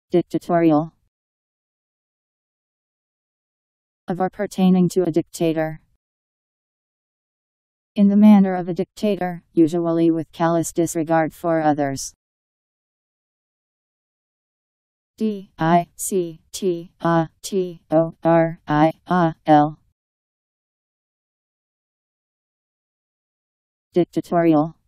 Dictatorial. Of or pertaining to a dictator. In the manner of a dictator, usually with callous disregard for others. Dictatorial. Dictatorial.